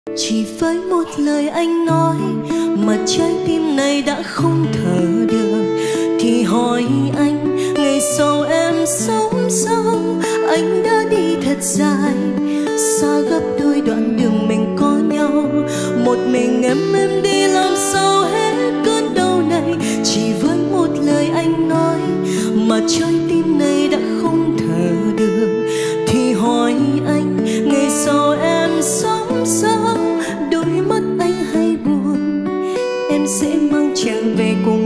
Chỉ với một lời anh nói mà trái tim này đã không thở được, thì hỏi anh ngày sau em sống sao? Anh đã đi thật dài, xa gấp đôi đoạn đường mình có nhau. Một mình em đi làm sao hết cơn đau này. Chỉ với một lời anh nói mà trái tim này đã không thở được, thì hỏi anh ngày sau em sống sao? Đôi mắt anh hay buồn, em sẽ mang chàng về cùng